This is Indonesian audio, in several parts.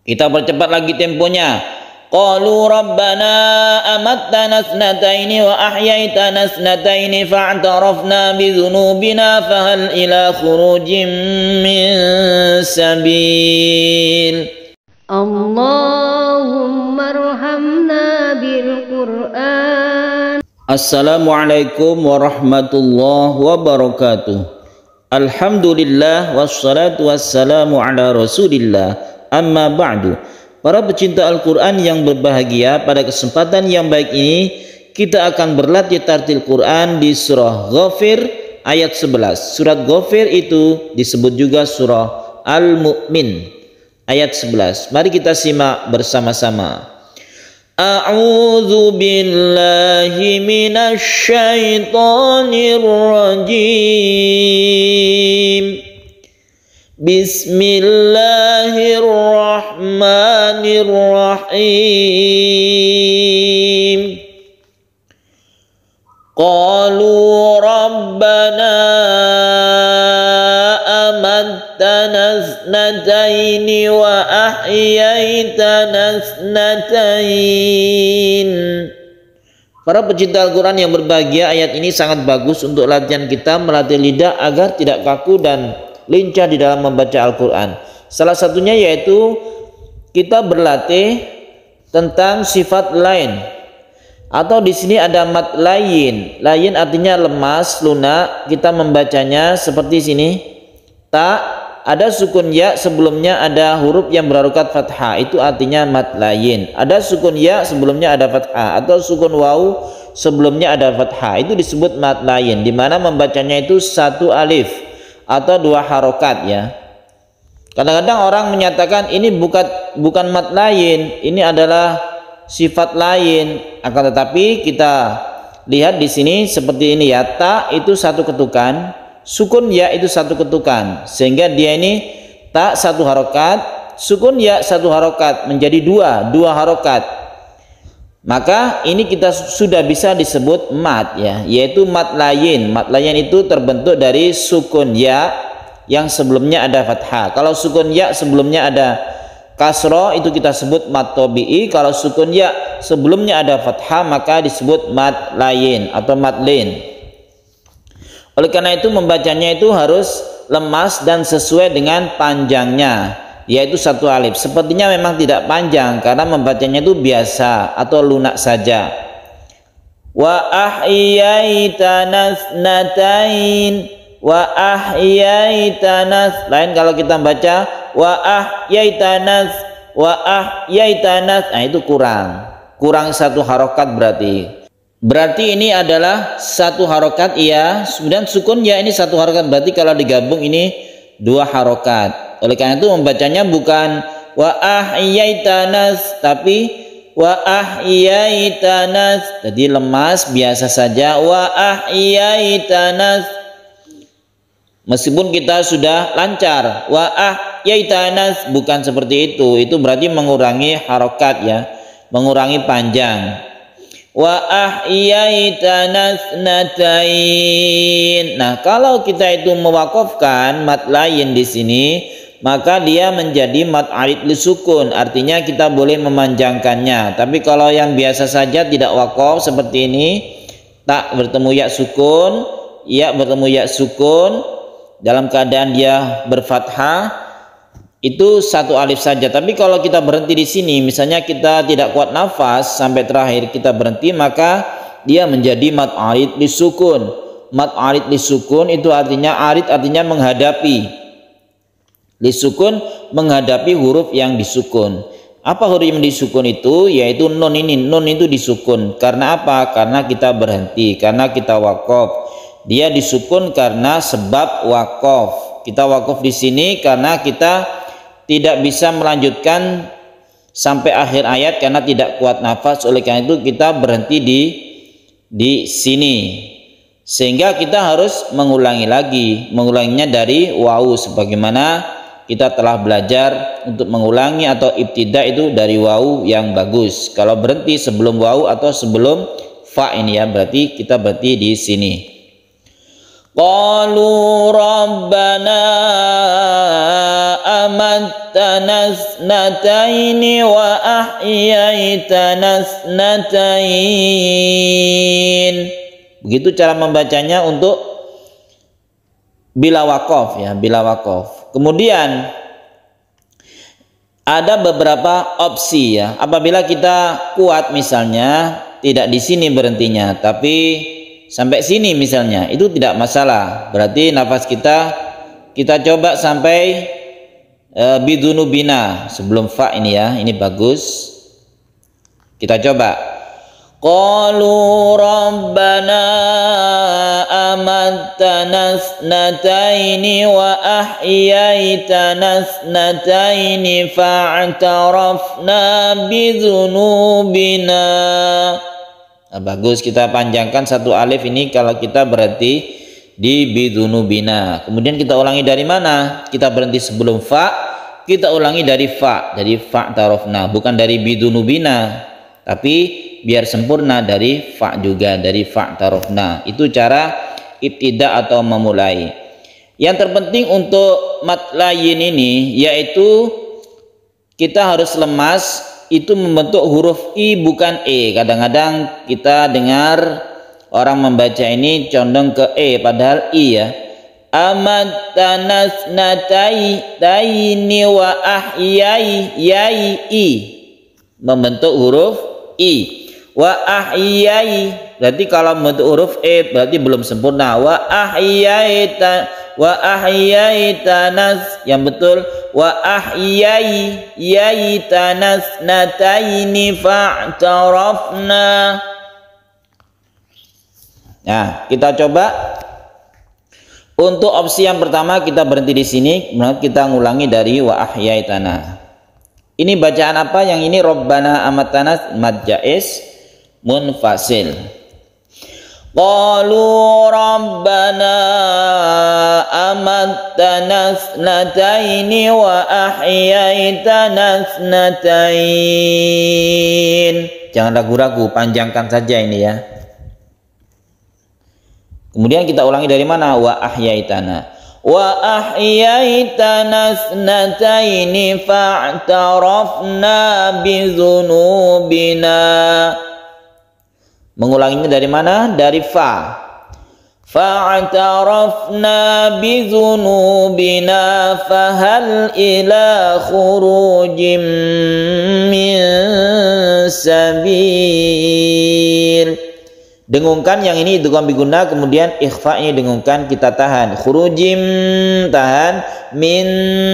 Kita percepat lagi temponya. Qalu rabbana amattana thnataini wa ahyaitana thnataini fa'tarafna bi dhunubina fahal ila khurujin min sabil. Allahumma arhamna bil Qur'an. Assalamualaikum warahmatullahi wabarakatuh. Alhamdulillah wassalatu wassalamu ala Rasulillah. Amma ba'du. Para pecinta Al-Quran yang berbahagia, pada kesempatan yang baik ini kita akan berlatih tartil Quran di surah Ghafir ayat 11. Surat Ghafir itu disebut juga surah Al-Mu'min ayat 11. Mari kita simak bersama-sama. A'udzu billahi minasy syaithanir rajim. Bismillahirrahmanirrahim. Qalu rabbana amattana thnataini wa ahyaitana thnataini. Para pecinta Al-Quran yang berbahagia, ayat ini sangat bagus untuk latihan kita melatih lidah agar tidak kaku dan lincah di dalam membaca Al-Quran. Salah satunya yaitu kita berlatih tentang sifat lain, atau di sini ada mat lain. Lain artinya lemas, lunak. Kita membacanya seperti sini. Ta, ada sukun ya, sebelumnya ada huruf yang berharokat fathah, itu artinya mat lain. Ada sukun ya, sebelumnya ada fathah, atau sukun waw, sebelumnya ada fathah, itu disebut mat lain, di mana membacanya itu satu alif atau dua harokat ya. Kadang-kadang orang menyatakan ini bukan mat lain, ini adalah sifat lain. Akan tetapi kita lihat di sini seperti ini ya, ta itu satu ketukan, sukun ya itu satu ketukan, sehingga dia ini ta satu harokat, sukun ya satu harokat, menjadi dua harokat. Maka ini kita sudah bisa disebut mat ya, yaitu mat lain. Mat lain itu terbentuk dari sukun ya yang sebelumnya ada fathah. Kalau sukun ya sebelumnya ada kasroh, itu kita sebut mat tabi'i. Kalau sukun ya sebelumnya ada fathah, maka disebut mat lain atau mat lain. Oleh karena itu membacanya itu harus lemas dan sesuai dengan panjangnya, yaitu satu alif. Sepertinya memang tidak panjang karena membacanya itu biasa atau lunak saja. Wa ahyaitana tsnatain, wa ahyaitana. Lain kalau kita baca wa ahyaitana, nah itu kurang satu harokat berarti ini adalah satu harokat iya. Kemudian sukun ya ini satu harokat, berarti kalau digabung ini dua harokat. Oleh karena itu membacanya bukan wa ahyaitanas, tapi wa ahyaitanas. Jadi lemas biasa saja, wa ahyaitanas. Meskipun kita sudah lancar, wa ahyaitanas, bukan seperti itu. Itu berarti mengurangi harokat ya, mengurangi panjang. Wa ahyaitanas natain. Nah, kalau kita itu mewakafkan mat lain di sini, maka dia menjadi mat arid li sukun, artinya kita boleh memanjangkannya. Tapi kalau yang biasa saja tidak wakaf seperti ini, tak bertemu ya sukun, ya bertemu ya sukun, dalam keadaan dia berfathah, itu satu alif saja. Tapi kalau kita berhenti di sini, misalnya kita tidak kuat nafas sampai terakhir kita berhenti, maka dia menjadi mat arid li sukun. Mat arid li sukun itu artinya, arid artinya menghadapi, disukun menghadapi huruf yang disukun. Apa huruf yang disukun itu? Yaitu nun ini. Nun itu disukun. Karena apa? Karena kita berhenti, karena kita wakaf. Dia disukun karena sebab wakaf. Kita wakaf di sini karena kita tidak bisa melanjutkan sampai akhir ayat karena tidak kuat nafas. Oleh karena itu kita berhenti di sini. Sehingga kita harus mengulanginya dari wawu, sebagaimana kita telah belajar untuk mengulangi atau ibtida itu dari wawu yang bagus. Kalau berhenti sebelum wawu atau sebelum fa ini ya, berarti kita berhenti di sini. Qalu rabbana amattana thnataini wa ahyaitana thnatain. Begitu cara membacanya untuk bila waqaf ya, bila waqaf. Kemudian ada beberapa opsi ya. Apabila kita kuat misalnya tidak di sini berhentinya, tapi sampai sini misalnya, itu tidak masalah. Berarti nafas kita coba sampai bidunubina sebelum fa ini ya. Ini bagus. Kita coba. Qalu rabbana amattana thnataini wa ahyaitana thnataini fa'tarafna bidzunubina. Nah, bagus, kita panjangkan satu alif ini kalau kita berhenti di bidzunubina. Kemudian kita ulangi dari mana? Kita berhenti sebelum fa, kita ulangi dari fa, dari fa'tarafna, bukan dari bidzunubina, tapi biar sempurna dari fa juga, dari fa'tarafna. Itu cara ibtida atau memulai. Yang terpenting untuk mat layin ini yaitu kita harus lemas itu membentuk huruf i bukan e. Kadang-kadang kita dengar orang membaca ini condong ke e padahal i ya. Amattana thnataini wa ahyai yai i, membentuk huruf i. Wa ahyai, berarti kalau membentuk huruf e berarti belum sempurna. Wa ahyaitanas, yang betul wa ahyaitanas nataini fa'tarafna. Nah, kita coba untuk opsi yang pertama, kita berhenti di sini, kemudian kita ngulangi dari wa ahyaitana. Ini bacaan apa? Yang ini Rabbana amattana mad jaiz munfasil. Qalu rabbana amattana thnataini wa ahyaitana thnatain. Jangan ragu-ragu, panjangkan saja ini ya. Kemudian kita ulangi dari mana? Wa ahyaitana. Wa ahyaitana thnataini fa'tarafna bidzunubina. Mengulanginya dari mana? Dari fa. Fa'tarafna bidzunubina fahal ila khurujim min sabil. Dengungkan yang ini idgham biguna, kemudian ikhfa ini dengungkan, kita tahan. Khurujim tahan, min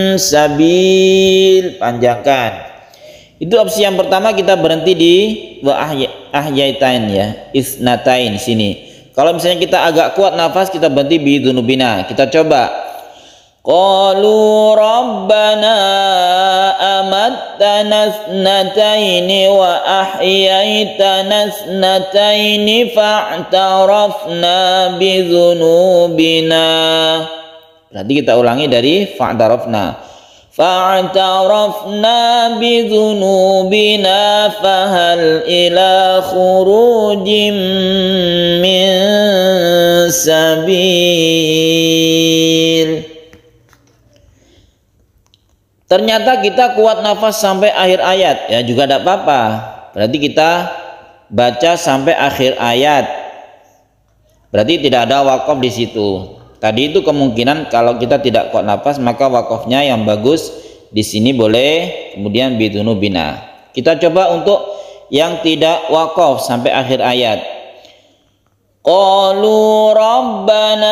sabil panjangkan. Itu opsi yang pertama, kita berhenti di wa ahyaitain ya, isnatain sini. Kalau misalnya kita agak kuat nafas, kita berhenti bi dzunubina. Kita coba. Qalu rabbana amattana thnataini wa ahyaitana thnataini fa'tarafna bi dzunubina. Berarti kita ulangi dari fa'tarafna. Fa'tarafna bidzunubina fahal ila khurujim min sabil. Ternyata kita kuat nafas sampai akhir ayat ya, juga tidak apa-apa. Berarti kita baca sampai akhir ayat. Berarti tidak ada wakaf di situ. Tadi itu kemungkinan kalau kita tidak kuat nafas, maka wakafnya yang bagus di sini boleh, kemudian bidzunubina. Kita coba untuk yang tidak wakaf sampai akhir ayat. Qalu rabbana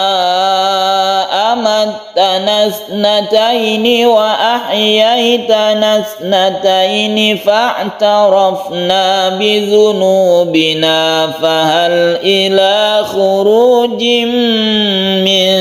amattana thnataini wa ahyaitana thnataini fa'tarafna bidzunubina fahal ila khurujim min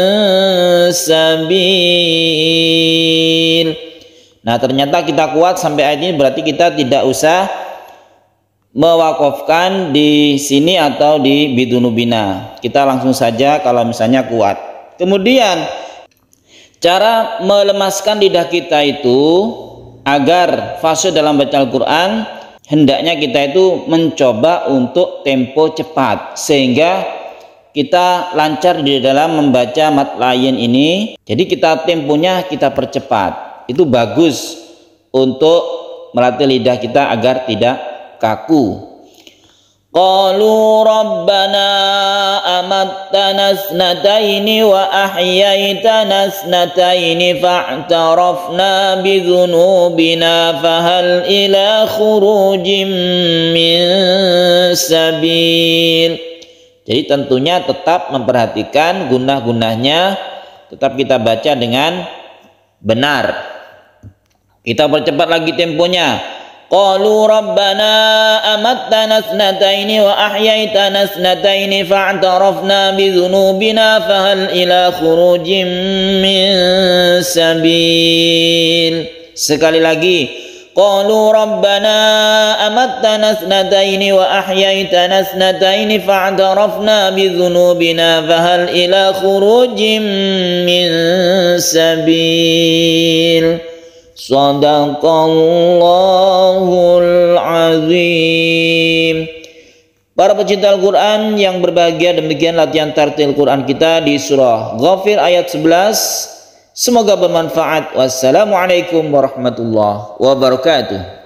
sabil. Nah, ternyata kita kuat sampai ayat ini, berarti kita tidak usah mewakafkan di sini atau di bidzunubina. Kita langsung saja kalau misalnya kuat. Kemudian cara melemaskan lidah kita itu agar fasih dalam baca Al-Quran, hendaknya kita itu mencoba untuk tempo cepat, sehingga kita lancar di dalam membaca matlayin ini. Jadi kita temponya kita percepat. Itu bagus untuk melatih lidah kita agar tidak kaku. Qalu rabbana amattana snataini wa ahyaitana snataini fa'tarafna bidhunubina fahal ila khurujim min sabil. Jadi tentunya tetap memperhatikan gunah-gunahnya, tetap kita baca dengan benar. Kita percepat lagi temponya. Qalu rabbana amattana snataini wa ahyaitana snataini fa'tarafna bidhunubina fahal ila khurujim min sabil. Sekali lagi. Qalu rabbana amattana snataini wa ahyaitana snataini fa'tarafna bidhunubina fahal ila khurujim min sabil. Shadaqallahul azim. Para pecinta Al-Quran yang berbahagia, demikian latihan tartil Quran kita di surah Ghafir ayat 11. Semoga bermanfaat. Wassalamualaikum warahmatullahi wabarakatuh.